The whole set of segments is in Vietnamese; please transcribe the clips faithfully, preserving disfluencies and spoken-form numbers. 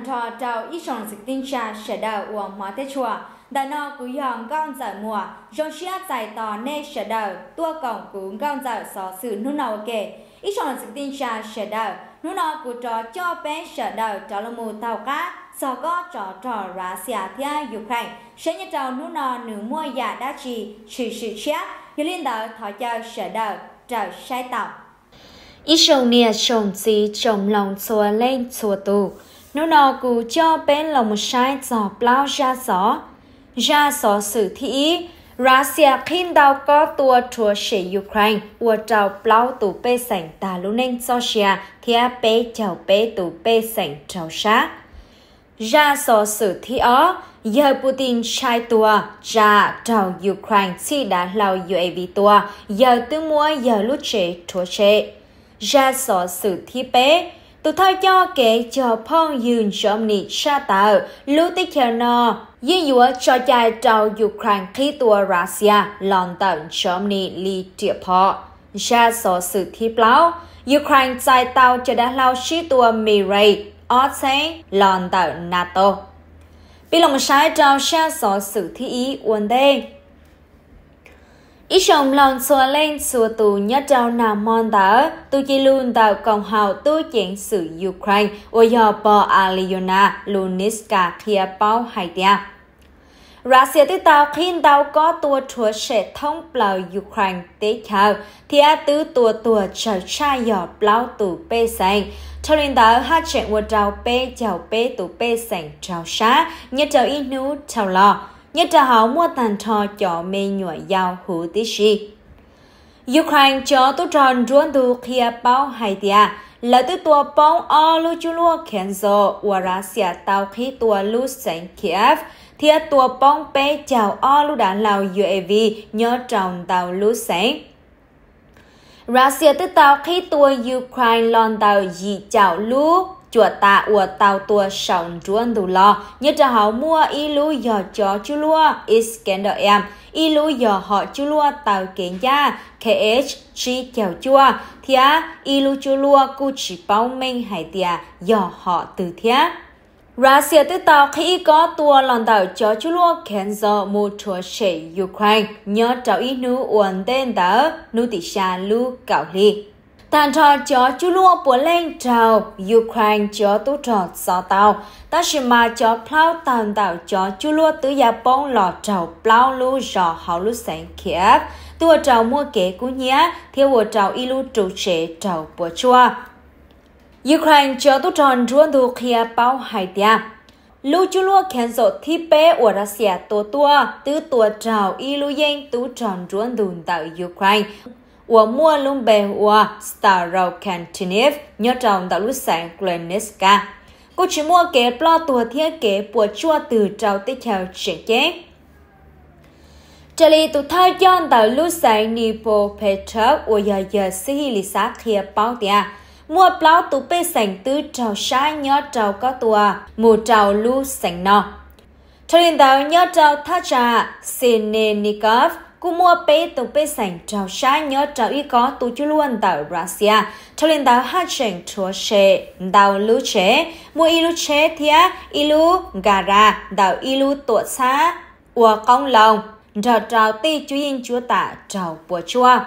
thọ trào ít sòng dịch tinh trà sẽ đào của mỏ tết chùa đã nó cú yong gong giải mùa trong xia giải tỏ nê sẽ đào tua cổng cú gong giải xó sự nô nào kể ít sòng dịch tinh trà sẽ đào nô nào cú trò cho bé sẽ đào trò lô mù tàu cá sau có trò trò Russia thia Ukraine sẽ nhớ trào nô nào nửa mua giả đá trì trừ sự chết như liên đạo thọ cho sẽ đào trào sai tàu ít sòng nia sòng gì trồng lòng xua lên xua tù nó nào cú cho bên lòng sai giỏ bao ra gió ra gió sự thị Russia khi đào có tua thua sẽ Ukraine và trào bao tụ bê sảnh ta lúc nên Russia thì bê chào bê tụ bê sảnh trào sát ra gió sự thị ó giờ Putin sai tua ra trào Ukraine chỉ đã lao u a vê tua giờ tư mua giờ lúc chế thua chế ra gió sự thị bê tụi thay cho kể cho phong dương trong nị sa tạo lưu tích theo nó dĩ dũa cho chạy trào Ukraine khi tua Russia lòn tận trong nị li tiệp họ ra số sự thi báo Ukraine chạy tàu cho đã lao sĩ tua Mirai ở thế lòn tận NATO bị lòng sai trào ra số sự thi ý uốn đê ít sòng lòng xua lên xua tù nhất trao nào mòn đỡ tôi chỉ luôn tạo cộng hào tôi chuyện sự Ukraine và do bò Aliona Luniska kia bao hai tia Russia tới tàu khi tàu có tua chúa sẽ thông bào Ukraine tế khảo thì á tứ tua tua trở trai dọ bào tù bê sành cho nên tàu hát chuyện của trào bê chào bê tù bê sành trào xá nhất trào ít nú trào lò nhất là họ mua tàn trò cho mê nhụa giao hữu tí sĩ. Ukraine cho tốt tròn ruộng đủ kia bao hai tia là từ tua bóng ở lưu chú lua khen dồ và Russia tàu khi tua lưu sánh Kiev thì tua bóng bê chào ở lưu đàn lào u a vê nhớ trọng tàu lưu sánh. Russia từ tàu khi tua Ukraine lòn tàu dị chào lưu chuột tạ của tàu tua sòng ruộng đủ lo như là họ mua y lú giò cho chú lua Iskander em y lú giò họ chú lua tàu kiến gia ca hát chi kèo chua thía y lú chú lua cu chỉ bao minh hải tia giò họ từ thía Russia từ tàu khi có tua lòn tàu cho chú lua Kenzo mua chúa sẽ Ukraine nhớ trao y nú uẩn tên đỡ nú tỷ xa lú cạo ly tàn trò cho chú lua bùa lên trào Ukraine cho tú trò gió tàu ta sẽ mà cho plau tàn tạo cho chú lua tứ gia bông lò trào plau lưu rò hào lưu sáng Kiev tua trào mua kế cú nhé theo bộ trào y lưu trụ chế trào bùa chua Ukraine cho tú tròn ruộng đủ kia bao hai tia lưu chú lua khen rộ thi bế của Russia tổ tua tứ tua trào y lưu danh tú tròn ruộng đủ tạo Ukraine và mua luôn bề và Starro Kantinev nhớ trong đạo lúc sáng Glenniska. Cô chỉ mua kế plo tùa thiết kế của chua từ trao tích theo chuyện chế. Trở lý tụ thay chọn đạo lúc sáng Nipo Petrov và giờ giờ sĩ lý xác kia báo tia. Mua plo tụ bê sành tư trao xa nhớ trao có tùa mù trao lúc sáng nọ. Trở lý đạo nhớ trao thác trà Sinenikov cú mua bê tụ bê sành trào xa nhớ trào y có tụ chú luôn tại Russia cho nên đào hát trình chúa xe đào lưu chế mua y lưu chế thía y lưu gara đào y lưu tuột xa ua công lòng trào trào ti chú yên chúa tạ trào bùa chua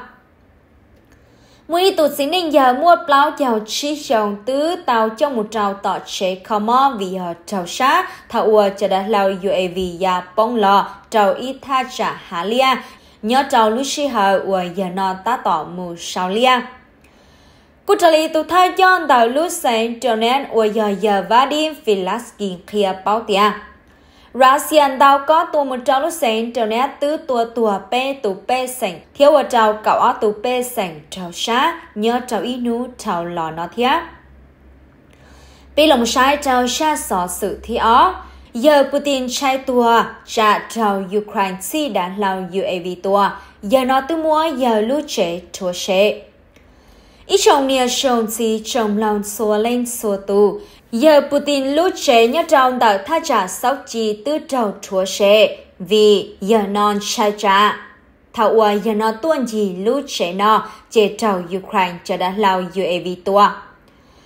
mua y tụ xính nên giờ mua plau chào chi chồng tứ tàu trong một trào tỏ chế khamo vì họ trào xa thảo ua cho đã lao u a vê ya bông lò trào y tha trả hà lia nhớ trào lúc xí hờ và giờ nó ta tỏ mù sao lia. Cụ trả lý tụ thay chọn tàu lúc sáng trở nên và giờ giờ Vadim Filaskin kia báo tia. Russian tàu có tù một trào lúc sáng trở nên tứ tùa tùa bê tù bê sảnh thiếu và trào cậu ở tù bê sảnh trào xá nhớ trào y nú trào lò nó thiết. Bị lòng sai trào xa xó sự thi ó. Giờ Putin chạy tua trả trào Ukraine si đã lao u a vê tua giờ nó tư mua giờ lưu chế thua chế ít trong nia sông si trong lòng xua lên xua tù giờ Putin lưu chế nhất trong tạo tha trả sóc chi tư trào thua chế vì giờ non chạy trả thảo ua giờ nó tuôn gì lưu chế nó chế trào Ukraine cho đã lao u a vê tua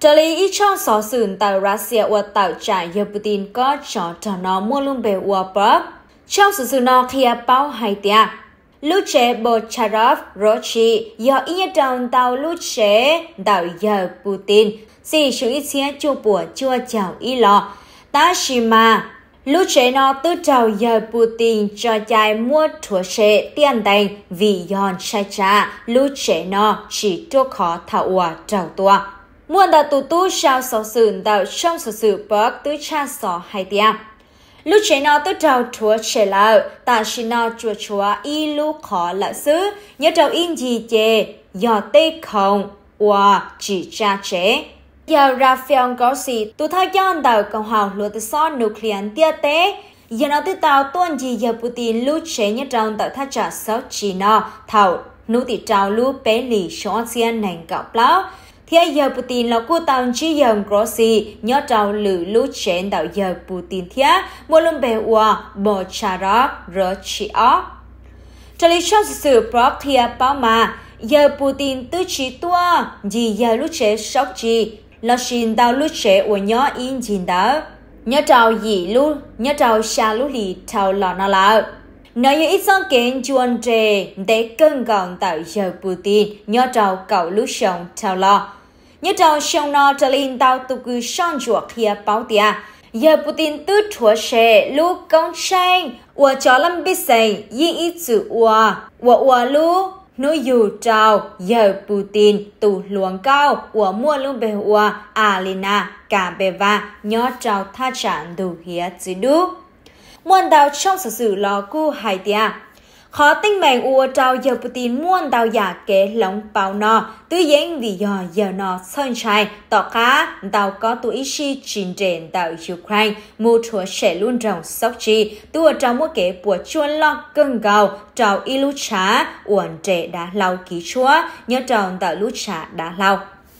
Trở lý ít trong xó xưởng tàu Russia và tàu trả giờ Putin có cho cho nó mua luôn bề ua bớp. Trong sự sự nó kia bao hay tia. Lúc chế bộ Charov Rochi do ý nhất trong tàu lúc chế tàu giờ Putin. Sì sự ít xe chua bùa chua chào ý lọ. Ta xì mà. Lúc chế nó tư trào giờ Putin cho chạy mua thua chế tiền đánh vì dọn sai trả. Lúc chế nó chỉ cho khó thảo ua trào tua. Muôn đã tù tu sao sở sự tạo trong sở sự bớt tư cha sở hai tiêm. Lúc chế nó tư trào thua chế lão, ta xin nó chua chua y lúc khó lạ sư, nhớ trào in gì chê, do tê không, và chỉ cha chế. Giờ Rafael Grossi, tù thay dọn tạo cộng hào luật so nuclear tia tế, giờ nó tư tạo tuần gì giờ Putin lúc chế nhớ trào tạo thác trả sáu chỉ nó, thảo, nụ tỷ trào lúc bế lì xóa xiên nành gạo plau. Thế giờ Putin là cô tàu chỉ dòng Grossi nhớ trao lử lúc trên đảo giờ Putin thế mua luôn bề ua bộ Charov Rochi ó. Trở lý trong sự bọc thịa báo mà giờ Putin tư trí tua gì giờ lúc chế sốc chi là xin đào lúc chế ua nhớ in chín đó. Nhớ trao gì lúc nhớ trao xa lúc lì trao lò nó lão. Nói như ít xong kênh chuồn trề để cân gọn tạo giờ Putin nhớ trao cậu lúc sống trao lo. Nhớ trao sống nó trở lên tàu tụ cư xong chuộc kia báo tìa. Giờ Putin tư thua xe lúc công tranh. Ủa cho lâm biết xây yên ít sự ủa. Ủa ủa lúc nói dù trao giờ Putin tụ luồng cao. Ủa mua luôn bề ủa Alina cả bề và nhớ trao tha trạng đủ hiết chứ đủ. Muôn đào trong sự sự lò cu hai tia. Khó tinh mệnh ua trao giờ Putin muôn đào giả kế lóng bao nọ. Tư diễn vì giờ giờ nọ sơn trai tỏ khá đào có tụ ý si trình trên đào Ukraine. Mù chúa sẽ luôn rộng sốc chi. Tùa trao mua kế bùa chuôn lo cưng gào. Trao y lũ trá uẩn trẻ đã lau ký chúa. Nhớ trao đào lũ trá đã lau.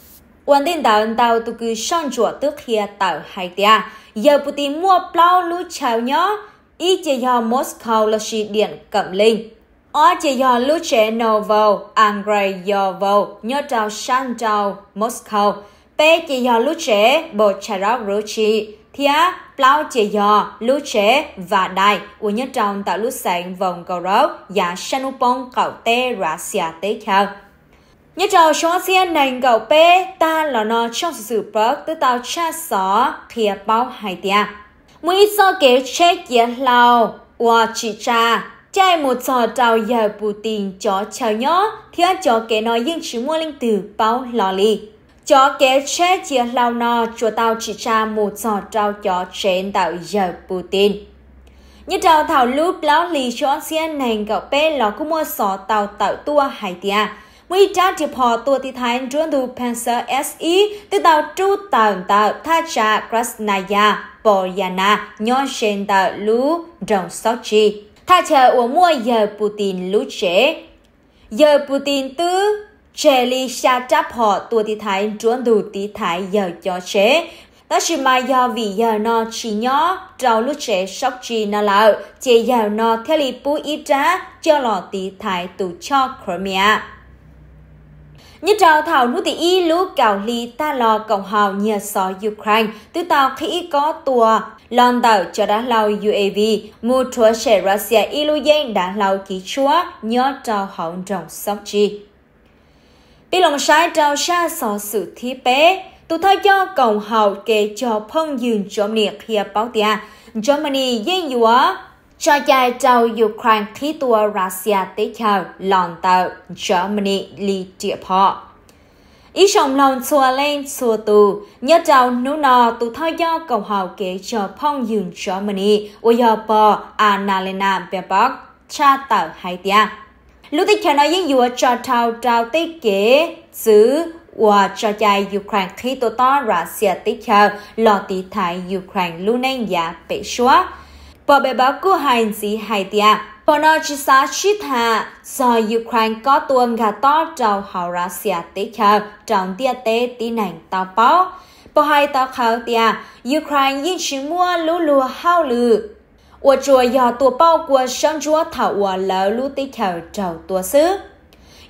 Uẩn tin đào đào tụ cư son chùa tức kia tạo hai tia. Giờ Putin mua plau lũ chào nhó. Ý chế do Moscow là sĩ điện cẩm linh. Ở chế do lúc chế Novo, Andreyevo, nhớ trao sang trao Moscow. Bé chế do lúc chế bộ Charov Rochi. Thía, plau chế do lúc chế và đài. Ủa nhớ trao tạo lúc sáng vòng cầu rốt và Shanupong cậu tê Russia tế khao. Nhớ trao xóa xiên nành cậu bé ta là nó trong sự sự bớt tư tao cha xó khía bao hai tia. Mỗi ít so kế chết giết lao, và chỉ cha, chạy một trò trao giờ Putin cho chào nhó, thì cho kế nói nhưng chỉ mua linh tử bao lò lì. Cho kế chết giết lao nó, cho tao chỉ cha một trò trao cho trên tạo giờ Putin. Như trao thảo lúc lão lì cho xiên nành cậu bé lò cũng mua sọ tàu tạo tua hai tia. Mỗi trả chịp họ tua thì thái trốn đủ Panzer ét e từ tàu trụ tàu tàu tha trả Krasnaya. Boryana nhớ trên tàu lũ rộng sóc chi. Tha chờ ủa mua giờ Putin lũ chế. Giờ Putin tư chế lý xa tráp họ tùa tí thái trốn đủ tí thái giờ cho chế. Đó là mà do vì giờ nó chỉ nhớ trao lũ chế sóc chi nó lão. Chế giờ nó theo lý bú ít ra cho lọ tí thái tù cho Crimea. Như trao thảo nụ tỷ y lũ cào ly ta lò cộng hào nhờ xó Ukraine, từ tàu khi có tùa, lòn tàu cho đã lau u a vê, mù thua trẻ Russia y lũ dân đã lau ký chúa, nhớ trao hậu rộng sóc chi. Bị lòng sai trao xa xó sự thi bế, tụ thay cho cộng hào kê cho phong dường chôm liệt hiệp báo tia, Germany dân dùa, cho chạy trao Ukraine khi tùa Russia tế khảo lòn tàu Germany lì tiệp họ. Ý trọng lòng xua lên xua tù, nhớ trao nụ nò tù thao do cộng hào kế cho phong dường Germany u dò bò Annalena Baerbock cha tàu hai tia. Lúc tích khả nói dân dùa cho thao trao tế kế xứ và cho chạy Ukraine khi tù to Russia tế khảo lò tí thái Ukraine lưu nên giá bể xóa. Bỏ bề báo của hành gì hai tia. Bỏ nó chỉ xa chít hạ do Ukraine có tuần gà to trao hào Russia tế khảo trong tia tế tí nành tàu báo. Bỏ hai tàu khảo tia Ukraine yên chỉ mua lũ lùa hao lử. Ủa chùa dò tùa bao của sân chúa thảo ủa lỡ lũ tế khảo trao tùa xứ.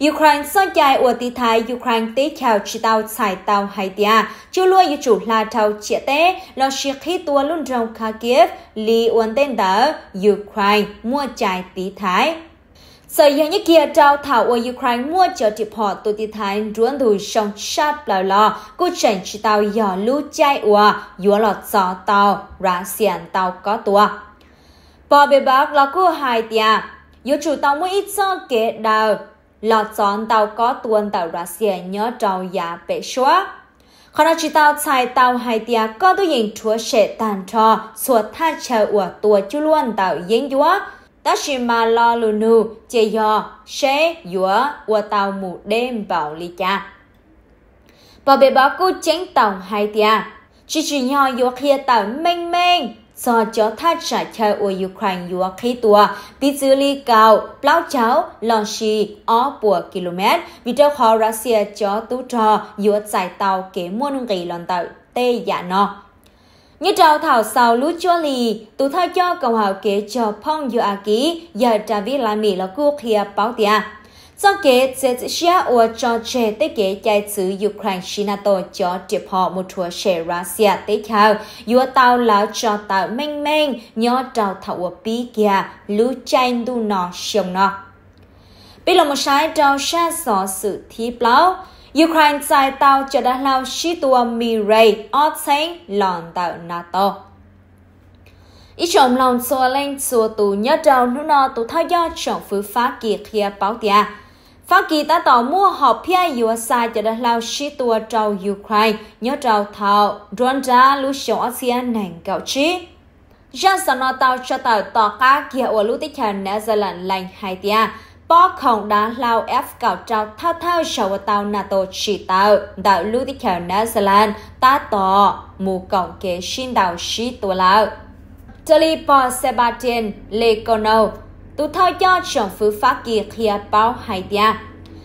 Ukraine so chạy ở tì thái Ukraine tế chào chỉ tàu xài tàu hay tia chú lua yu chủ là tàu chia tế lo xịt khí tua luôn trong Kharkiv li uốn tên đỡ Ukraine mua chạy tì thái. Sở hữu như kia trao thảo ở Ukraine mua cho tiệp họ tụi tì thái ruộng đùi sông sáp lào lò cô chẳng chỉ tàu dò lưu chạy ở dùa lọt gió tàu ra xiển tàu có tua. Bỏ bề bác là cô hai tia yu chủ tàu mua ít cho kế đào lọt gió tàu có tuần tàu ra xiển nhớ trâu giá bể xóa. Còn chỉ tàu xài tàu hai tia có tôi nhìn chúa sẽ tàn trò suốt tha chờ ở tua chú luôn tàu yên dúa. Đó là mà lo lù nụ chế do sẽ dũa của tàu mù đêm bảo lý cha. Bảo bề báo cô chánh tàu hai tia chỉ chỉ nhỏ dũa khía tàu mênh mênh do cho thắt trả chơi ở Ukraine dũa khí tua bị xử lý cao báo cháu lo xì ó bùa km vì trao khó Russia cho tú trò dũa giải tàu kế mua nông kỳ lòn tàu tê giả nọ. Như trao thảo sau lũ chua lì, tụ thay cho cầu hào kế cho phong yu a ký, giờ trả viết lại mì là cô khía báo tia. Do kế sẽ xia ở cho trẻ tế kế chạy xứ Ukraine Shinato cho triệp họ một thua trẻ Russia tế khao, yu tàu là cho tàu mênh mênh, nhớ trao thảo ở bí kia, lũ chanh đu nọ xiong nọ. Bây là một sai trao xa xó sự thiếp lão, Ukraine giải tàu cho đã lao xí tua Mirai ở thành lòn tàu NATO. Ý trọng lòng xua lên xua tù nhớ trao nụ nọ tù thay do trọng phứ phá kỳ khía báo tia. Phá kỳ ta tỏ mua họp phía u ét a cho đã lao xí tua trao Ukraine nhớ trao thảo rôn ra lưu sống ở xia nành gạo trí. Giang sản nọ tàu cho tàu tỏ cá kia ở lưu tích hẳn New Zealand lành hai tia. Bó khổng đá lao F cảo trao thao thao sầu tàu NATO chỉ tàu đạo lưu tích hào New Zealand ta tỏ mù cổng kế xin đào sĩ tùa lao. Tali Paul Sebastian Lecono tụ thao cho trọng phứ phá kỳ khía báo hai tia.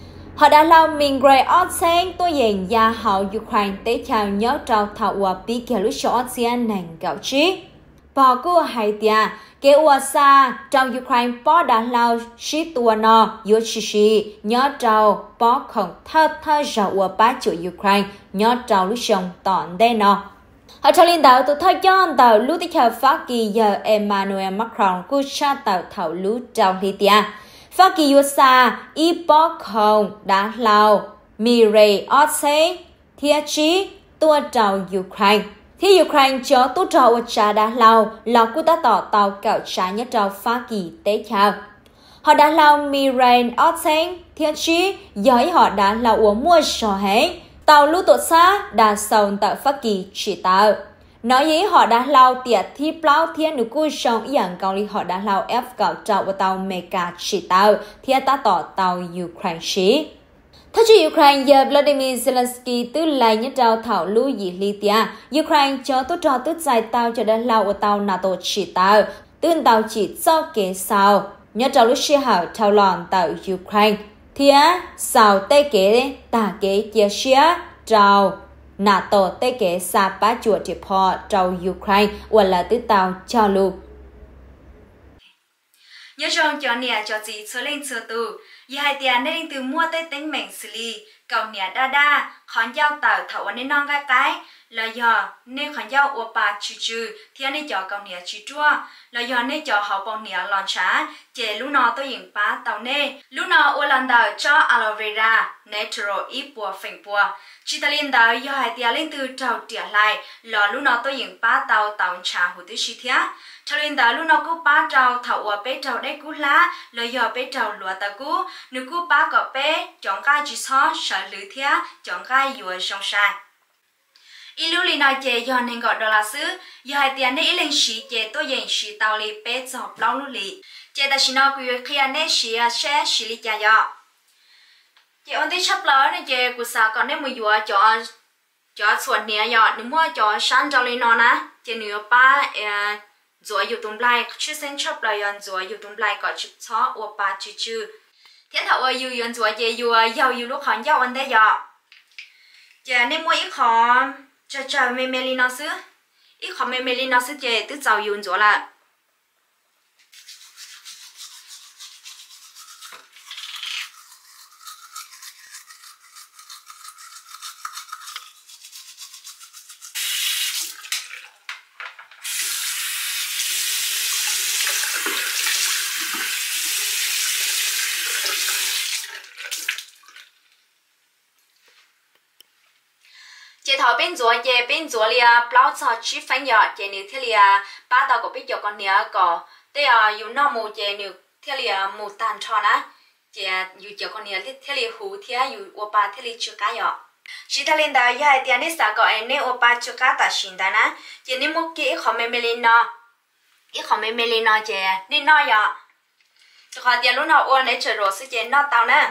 Họ đã lao mình gray ớt xanh tôi dành gia hậu Ukraine tế chào nhớ trao thảo ua bí kìa lúc cho ớt xanh nành gạo trí. Bỏ cô hai tia kế ua xa trong Ukraine bỏ đã lao sĩ tua nọ yu chi chi nhớ trao bỏ khổng thơ thơ rào ua bá chủ Ukraine nhớ trao lúc xong tọn đê nọ. Họ cho linh đạo tụ thơ cho tàu lúc tích hợp phát kỳ giờ Emmanuel Macron của cha tàu thảo lúc trao lý tia. Phát kỳ ua xa y bỏ khổng đã lao Mirai ớt xế thiết trí tua trao Ukraine. Thì Ukraine cho tú trò ở trà đã lao là cô ta tỏ tàu cạo trà nhất trò phá kỳ tế chào. Họ đã lao Mirai ớt xanh thiết trí giới họ đã lao uống mua sò hế. Tàu lưu tổ xa đã sầu tạo phá kỳ chỉ tạo. Nói ý họ đã lao tiệt thi plau thiên nữ cui sông ý ảnh cao lý họ đã lao ép cạo trào vào tàu Mega chỉ tạo thiết ta tỏ tàu Ukraine xí. Thưa chị Ukraine giờ Vladimir Zelensky tư lại nhất trao thảo lưu dị lý tia. Ukraine cho tốt trò tốt giải tàu cho đã lao ở tàu NATO chỉ tàu. Tương tàu chỉ cho kế sao. Nhất trao lúc xưa hảo trao lòn tàu Ukraine. Thì á, sao tê kế tà kế chia xưa trao NATO tê kế xa bá chùa triệp họ trao Ukraine hoặc là tư tàu cho lưu. Nhớ trong cho nè cho gì cho lên cho tù. Vì hai tiền nên từ mua tới tính mệnh xử lý, cầu nè đa đa, khán giao tạo thảo nên non gai cái, là do nên khán giao ô bà chữ chữ, thì anh ấy cho cầu nè chữ chua, là do nên cho họ bọn nè lòn trá, chế lúc nào tôi hiện bá tàu nê, lúc nào ô lần đầu cho aloe vera, natural ít bùa phình bùa. Chỉ ta lên đó do hai tiền lên từ trào tỉa lại, là lúc nào tôi hiện bá tàu tàu trà hữu tư chi thía. Cho nên đó lúc nào cô bá trào thảo ở bế trào đấy cú lá, là do bế trào lúa ta cú, nếu cô bá có bế, chọn cái chỉ so sợ lưỡi thía, chọn cái dùa sông sai. Ý lưu lý nói chế do nên gọi đó là sứ, do hai tiền này lên xí chế tôi dành xí tàu lì bế chọc lâu lưu lý. Chế ta xí nó quý khi anh ấy xí sẽ xí lý chà dọ. Chế ổn tí chấp lỡ này chế của sao còn nếu mà dùa cho cho xuân nè dọ, nếu mà cho sáng cho lên nó ná, chế nếu ba rồi yêu tung lại chứ sen chop lại yon rồi yêu tung lại có chụp chó ở ba chữ chữ thế thảo ở yêu yon rồi về yêu giàu yêu lúc họ giàu anh đấy giờ giờ nên mua ít họ cho cho mẹ mẹ nó xứ ít họ mẹ mẹ nó xứ chơi tức giàu yêu rồi là bên chúa về bên chúa lia bao cho chi phí nhỏ về nhiều thế lia ba tàu của bên chúa còn nhiều có thế à yêu nó mua về nhiều thế lia mua tàn cho nó về yêu chúa còn nhiều thế lia hú thế yêu ô ba thế lia chưa cá nhỏ chỉ ta lên đây ya tiền này sao có anh này ô ba chưa cá ta xin ta nè về nên mua cái không mê mê lên nó cái không mê mê lên nó về nên nó ya cho họ tiền lúc nào ô này chờ rồi sẽ về nó tao nè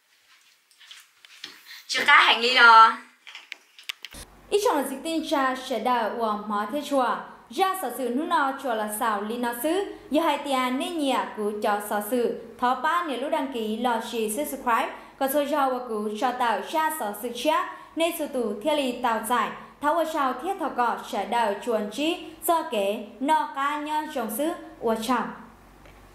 chưa cá hành lý rồi ít trong là dịch tin cha sẽ đào của má thế chùa ra sở sự nút nào chùa là xào li nó xứ giờ hai tiền nên nhà của cho sở sự thọ ba nếu lúc đăng ký lo share subscribe có số giao và của cho tạo ra sở sự chia nên sự tụ thiết lý tạo giải tháo ở sau thiết thọ cọ sẽ đào chuồn trí do kế nọ cá nhân trong xứ của chồng